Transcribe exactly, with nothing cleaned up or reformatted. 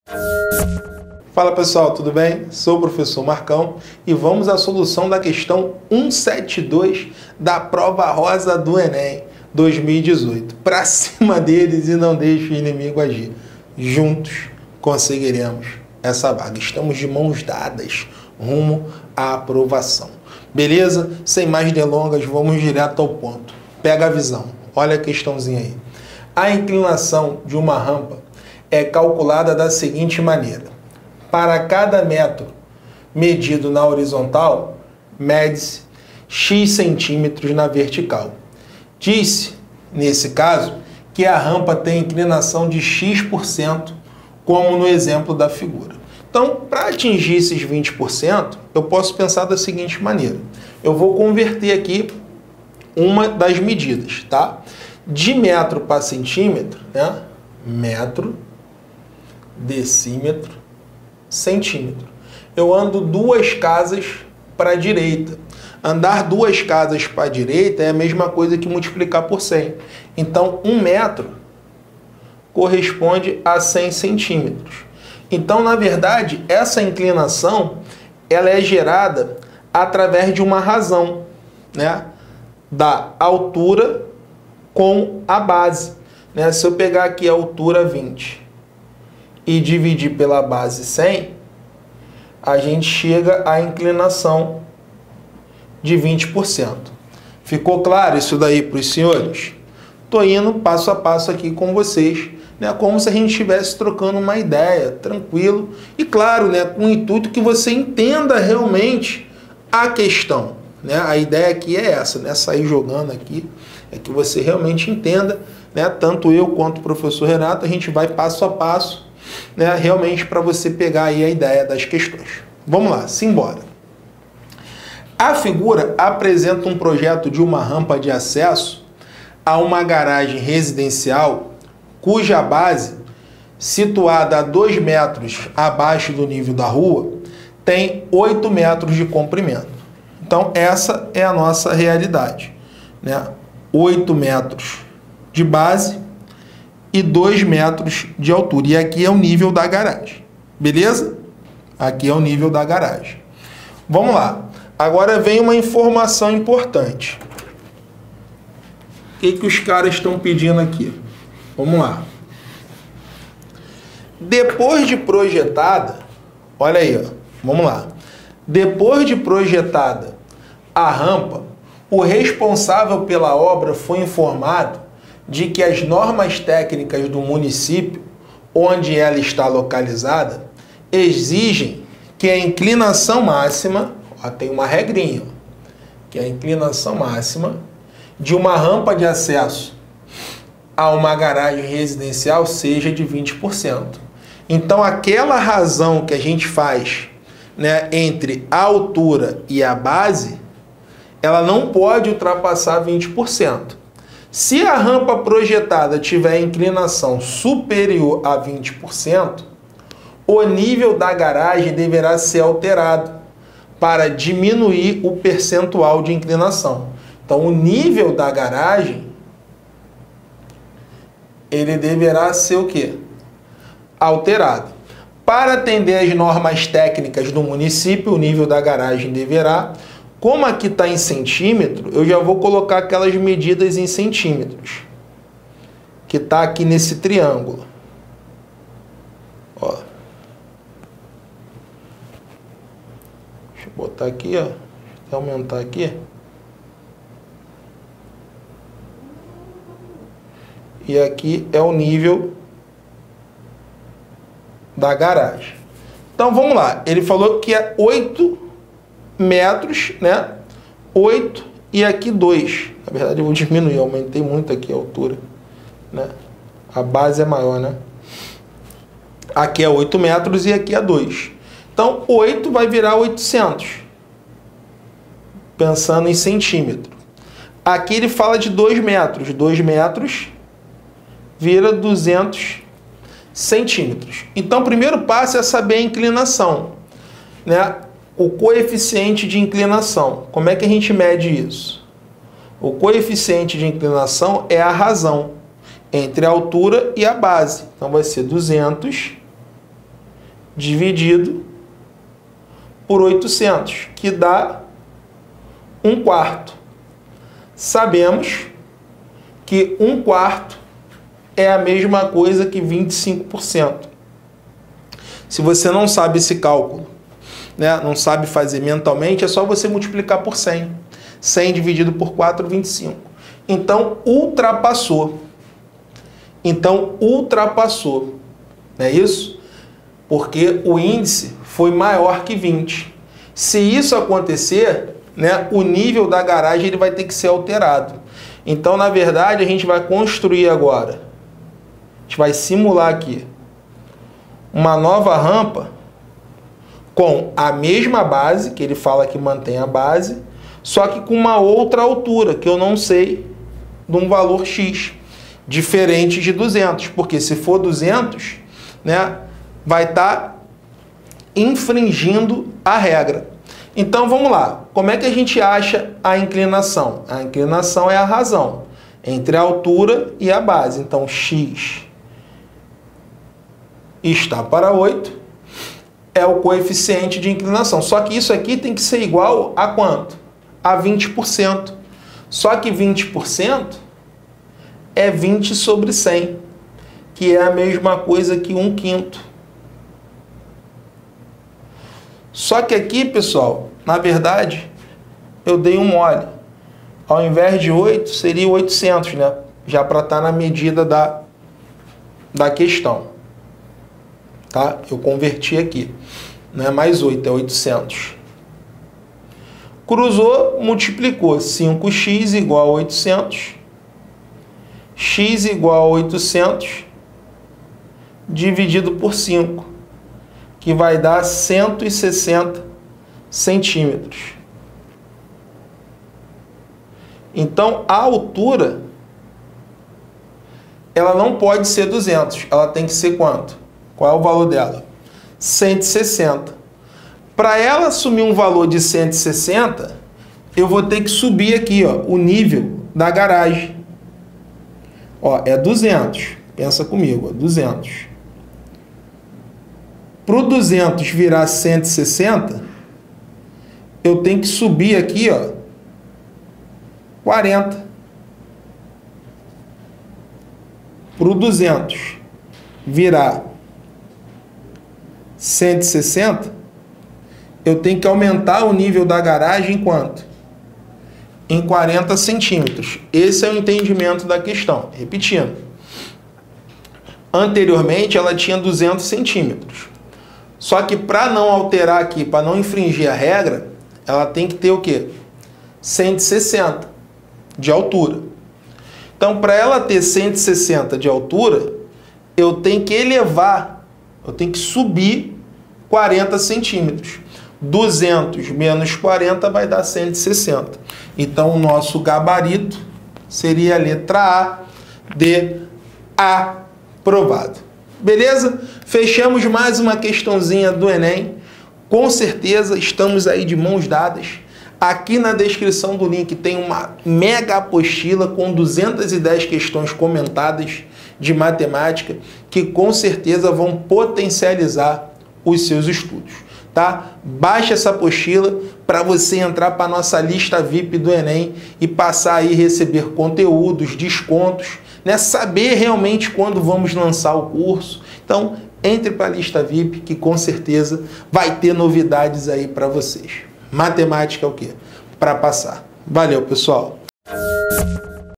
Fala pessoal, tudo bem? Sou o professor Marcão e vamos à solução da questão cento e setenta e dois da prova rosa do Enem dois mil e dezoito. Para cima deles e não deixe o inimigo agir. Juntos conseguiremos essa vaga. Estamos de mãos dadas rumo à aprovação. Beleza? Sem mais delongas, vamos direto ao ponto. Pega a visão. Olha a questãozinha aí. A inclinação de uma rampa é calculada da seguinte maneira. Para cada metro medido na horizontal, mede-se x centímetros na vertical. Diz-se, nesse caso, que a rampa tem inclinação de x por cento, como no exemplo da figura. Então, para atingir esses vinte por cento, eu posso pensar da seguinte maneira. Eu vou converter aqui uma das medidas, tá? De metro para centímetro, né? Metro, decímetro, centímetro. Eu ando duas casas para a direita. Andar duas casas para a direita é a mesma coisa que multiplicar por cem. Então, um metro corresponde a cem centímetros. Então, na verdade, essa inclinação ela é gerada através de uma razão, né? Da altura com a base. Né? Se eu pegar aqui a altura vinte e dividir pela base cem, a gente chega à inclinação de vinte por cento. Ficou claro isso daí para os senhores? Estou indo passo a passo aqui com vocês, né? Como se a gente estivesse trocando uma ideia, tranquilo. E claro, né? Com o intuito que você entenda realmente a questão. Né? A ideia aqui é essa, né? Sair jogando aqui, é que você realmente entenda, né? Tanto eu quanto o professor Renato, a gente vai passo a passo, né, realmente para você pegar aí a ideia das questões. Vamos lá, simbora. A figura apresenta um projeto de uma rampa de acesso a uma garagem residencial cuja base, situada a dois metros abaixo do nível da rua, tem oito metros de comprimento. Então essa é a nossa realidade, né? oito metros de base e dois metros de altura. E aqui é o nível da garagem. Beleza? Aqui é o nível da garagem. Vamos lá. Agora vem uma informação importante. O que, que os caras estão pedindo aqui? Vamos lá. Depois de projetada, olha aí, ó, vamos lá. Depois de projetada a rampa, o responsável pela obra foi informado de que as normas técnicas do município onde ela está localizada exigem que a inclinação máxima, ó, tem uma regrinha, ó, que a inclinação máxima de uma rampa de acesso a uma garagem residencial seja de vinte por cento. Então aquela razão que a gente faz, né, entre a altura e a base, ela não pode ultrapassar vinte por cento. Se a rampa projetada tiver inclinação superior a vinte por cento, o nível da garagem deverá ser alterado para diminuir o percentual de inclinação. Então, o nível da garagem, ele deverá ser o quê? Alterado. Para atender às normas técnicas do município, o nível da garagem deverá... Como aqui está em centímetro, eu já vou colocar aquelas medidas em centímetros. Que está aqui nesse triângulo. Ó. Deixa eu botar aqui, ó. Deixa eu aumentar aqui. E aqui é o nível da garagem. Então vamos lá. Ele falou que é oito metros, né? oito e aqui dois. Na verdade eu vou diminuir, eu aumentei muito aqui a altura, né? A base é maior, né? Aqui é oito metros e aqui é dois. Então oito vai virar oitocentos. Pensando em centímetro. Aqui ele fala de dois metros. dois metros vira duzentos centímetros. Então o primeiro passo é saber a inclinação, né? O coeficiente de inclinação. Como é que a gente mede isso? O coeficiente de inclinação é a razão entre a altura e a base. Então vai ser duzentos dividido por oitocentos, que dá um quarto. Sabemos que um quarto é a mesma coisa que vinte e cinco por cento. Se você não sabe esse cálculo, né, não sabe fazer mentalmente, é só você multiplicar por cem. cem dividido por quatro, vinte e cinco. Então, ultrapassou. Então, ultrapassou. Não é isso? Porque o índice foi maior que vinte. Se isso acontecer, né, o nível da garagem ele vai ter que ser alterado. Então, na verdade, a gente vai construir agora, a gente vai simular aqui uma nova rampa com a mesma base, que ele fala que mantém a base, só que com uma outra altura, que eu não sei, de um valor X, diferente de duzentos, porque se for duzentos, né, vai estar infringindo a regra. Então vamos lá, como é que a gente acha a inclinação? A inclinação é a razão entre a altura e a base. Então x está para oito é o coeficiente de inclinação. Só que isso aqui tem que ser igual a quanto? A vinte por cento. Só que vinte por cento é vinte sobre cem, que é a mesma coisa que um quinto. Só que aqui, pessoal, na verdade, eu dei um mole. Ao invés de oito, seria oitocentos, né? Já para estar na medida da, da questão. Tá? Eu converti aqui. Não é mais oito, é oitocentos. Cruzou, multiplicou. cinco x igual a oitocentos. X igual a oitocentos dividido por cinco, que vai dar cento e sessenta centímetros. Então, a altura, ela não pode ser duzentos, ela tem que ser quanto? Qual é o valor dela? cento e sessenta. Para ela assumir um valor de cento e sessenta, eu vou ter que subir aqui, ó, o nível da garagem. Ó, é duzentos. Pensa comigo, ó, duzentos. Para o duzentos virar cento e sessenta, eu tenho que subir aqui, ó, quarenta. Para o duzentos virar cento e sessenta, eu tenho que aumentar o nível da garagem em quanto? Em quarenta centímetros. Esse é o entendimento da questão. Repetindo. Anteriormente, ela tinha duzentos centímetros. Só que para não alterar aqui, para não infringir a regra, ela tem que ter o quê? cento e sessenta de altura. Então, para ela ter cento e sessenta de altura, eu tenho que elevar, eu tenho que subir quarenta centímetros. duzentos menos quarenta vai dar cento e sessenta. Então, o nosso gabarito seria a letra A de aprovado. Beleza? Fechamos mais uma questãozinha do Enem. Com certeza estamos aí de mãos dadas. Aqui na descrição do link tem uma mega apostila com duzentas e dez questões comentadas de matemática que com certeza vão potencializar os seus estudos. Tá? Baixe essa apostila para você entrar para a nossa lista V I P do Enem e passar aí a receber conteúdos, descontos, né? Saber realmente quando vamos lançar o curso. Então, entre para a lista V I P que com certeza vai ter novidades aí para vocês. Matemática é o quê? Para passar. Valeu, pessoal!